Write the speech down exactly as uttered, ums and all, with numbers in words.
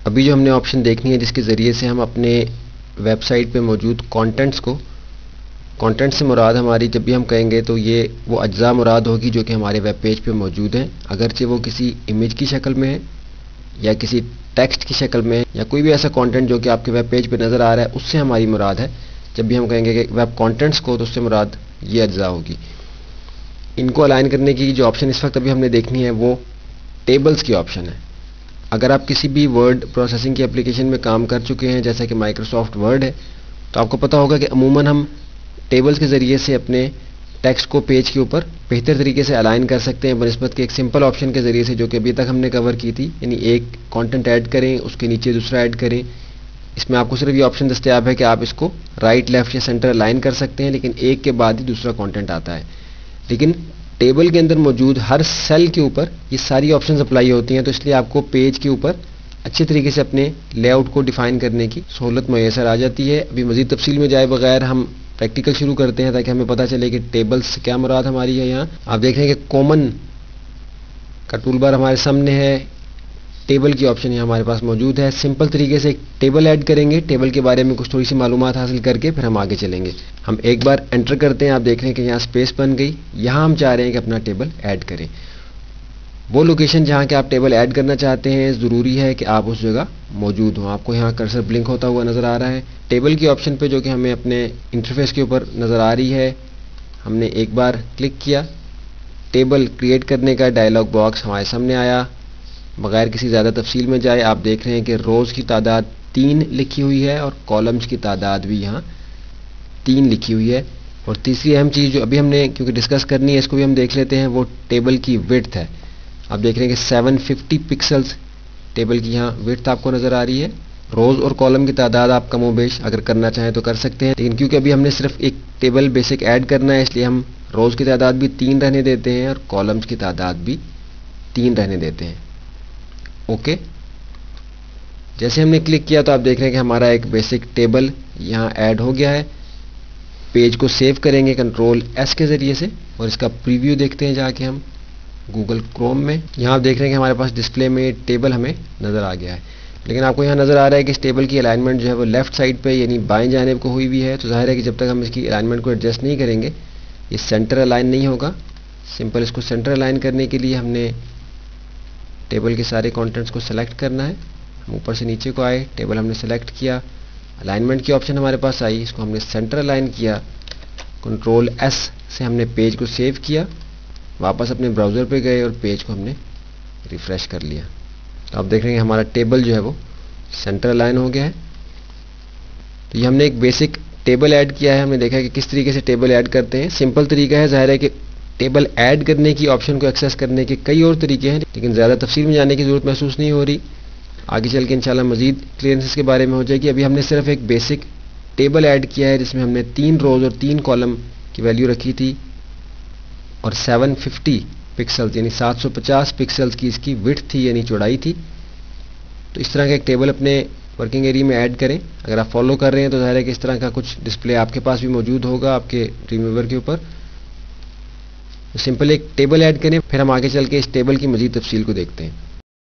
अभी जो हमने ऑप्शन देखनी है जिसके ज़रिए से हम अपने वेबसाइट पे मौजूद कंटेंट्स को, कंटेंट से मुराद हमारी जब भी हम कहेंगे तो ये वो अज्जा मुराद होगी जो कि हमारे वेब पेज पे मौजूद हैं, अगरचे वो किसी इमेज की शक्ल में है या किसी टेक्स्ट की शक्ल में है या कोई भी ऐसा कंटेंट जो कि आपके वेब पेज पे नज़र आ रहा है, उससे हमारी मुराद है। जब भी हम कहेंगे कि वेब कंटेंट्स को, तो उससे मुराद ये अज्जा होगी। इनको अलाइन करने की जो ऑप्शन इस वक्त अभी हमने देखनी है वो टेबल्स की ऑप्शन है। अगर आप किसी भी वर्ड प्रोसेसिंग की एप्लीकेशन में काम कर चुके हैं जैसा कि माइक्रोसॉफ्ट वर्ड है, तो आपको पता होगा कि अमूमन हम टेबल्स के ज़रिए से अपने टेक्स्ट को पेज के ऊपर बेहतर तरीके से अलाइन कर सकते हैं बनस्बत के एक सिंपल ऑप्शन के ज़रिए से जो कि अभी तक हमने कवर की थी, यानी एक कंटेंट ऐड करें, उसके नीचे दूसरा ऐड करें। इसमें आपको सिर्फ ये ऑप्शन दस्तयाब है कि आप इसको राइट, लेफ्ट या सेंटर अलाइन कर सकते हैं, लेकिन एक के बाद ही दूसरा कंटेंट आता है। लेकिन टेबल के अंदर मौजूद हर सेल के ऊपर ये सारी ऑप्शंस अप्लाई होती हैं, तो इसलिए आपको पेज के ऊपर अच्छे तरीके से अपने लेआउट को डिफाइन करने की सहूलत मैसर आ जाती है। अभी मज़ीद तफसील में जाए बगैर हम प्रैक्टिकल शुरू करते हैं ताकि हमें पता चले कि टेबल्स से क्या मुराद हमारी है। यहाँ आप देख रहे हैं कि कॉमन का टूल बार हमारे सामने है, टेबल की ऑप्शन यहाँ हमारे पास मौजूद है। सिंपल तरीके से एक टेबल ऐड करेंगे, टेबल के बारे में कुछ थोड़ी सी मालूमात हासिल करके फिर हम आगे चलेंगे। हम एक बार एंटर करते हैं, आप देख रहे हैं कि यहाँ स्पेस बन गई। यहाँ हम चाह रहे हैं कि अपना टेबल ऐड करें। वो लोकेशन जहाँ के आप टेबल ऐड करना चाहते हैं ज़रूरी है कि आप उस जगह मौजूद हों। आपको यहाँ कर्सर ब्लिंक होता हुआ नज़र आ रहा है टेबल की ऑप्शन पे जो कि हमें अपने इंटरफेस के ऊपर नज़र आ रही है। हमने एक बार क्लिक किया, टेबल क्रिएट करने का डायलॉग बॉक्स हमारे सामने आया। बगैर किसी ज़्यादा तफसील में जाए आप देख रहे हैं कि रोज़ की तादाद तीन लिखी हुई है और कॉलम्स की तादाद भी यहाँ तीन लिखी हुई है। और तीसरी अहम चीज़ जो अभी हमने क्योंकि डिस्कस करनी है इसको भी हम देख लेते हैं, वो टेबल की विड्थ है। आप देख रहे हैं कि सात सौ पचास पिक्सल्स टेबल की यहाँ विड्थ आपको नज़र आ रही है। रोज़ और कॉलम की तादाद आप कम व बेश अगर करना चाहें तो कर सकते हैं, लेकिन क्योंकि अभी हमने सिर्फ एक टेबल बेसिक ऐड करना है इसलिए हम रोज़ की तादाद भी तीन रहने देते हैं और कॉलम्स की तादाद भी तीन रहने देते हैं। ओके, जैसे हमने क्लिक किया तो आप देख रहे हैं कि हमारा एक बेसिक टेबल यहाँ ऐड हो गया है। पेज को सेव करेंगे कंट्रोल एस के ज़रिए से और इसका प्रीव्यू देखते हैं जाके हम गूगल क्रोम में। यहाँ आप देख रहे हैं कि हमारे पास डिस्प्ले में टेबल हमें नज़र आ गया है, लेकिन आपको यहाँ नज़र आ रहा है कि इस टेबल की अलाइनमेंट जो है वो लेफ्ट साइड पे यानी बाएं जानिब को हुई हुई है। तो जाहिर है कि जब तक हम इसकी अलाइनमेंट को एडजस्ट नहीं करेंगे ये सेंटर अलाइन नहीं होगा। सिंपल इसको सेंटर अलाइन करने के लिए हमने टेबल के सारे कंटेंट्स को सेलेक्ट करना है। हम ऊपर से नीचे को आए, टेबल हमने सेलेक्ट किया, अलाइनमेंट की ऑप्शन हमारे पास आई, इसको हमने सेंटर अलाइन किया। कंट्रोल एस से हमने पेज को सेव किया, वापस अपने ब्राउज़र पे गए और पेज को हमने रिफ़्रेश कर लिया। तो आप देख रहे हैं हमारा टेबल जो है वो सेंटर अलाइन हो गया है। तो ये हमने एक बेसिक टेबल ऐड किया है। हमने देखा है कि किस तरीके से टेबल ऐड करते हैं। सिंपल तरीका है, ज़ाहिर है कि टेबल ऐड करने की ऑप्शन को एक्सेस करने के कई और तरीके हैं, लेकिन ज़्यादा तफसील में जाने की ज़रूरत महसूस नहीं हो रही। आगे चल के इंशाल्लाह मज़ीद क्लियरेंसेस के बारे में हो जाएगी। अभी हमने सिर्फ एक बेसिक टेबल ऐड किया है जिसमें हमने तीन रोज़ और तीन कॉलम की वैल्यू रखी थी और सात सौ पचास पिक्सल्स यानी सात सौ पचास पिक्सल्स की इसकी विड्थ थी यानी चौड़ाई थी। तो इस तरह का एक टेबल अपने वर्किंग एरिया में ऐड करें। अगर आप फॉलो कर रहे हैं तो ज़ाहिर है कि इस तरह का कुछ डिस्प्ले आपके पास भी मौजूद होगा आपके ड्रीमवीवर के ऊपर। तो सिंपल एक टेबल ऐड करें, फिर हम आगे चल के इस टेबल की मज़ीद तफसील को देखते हैं।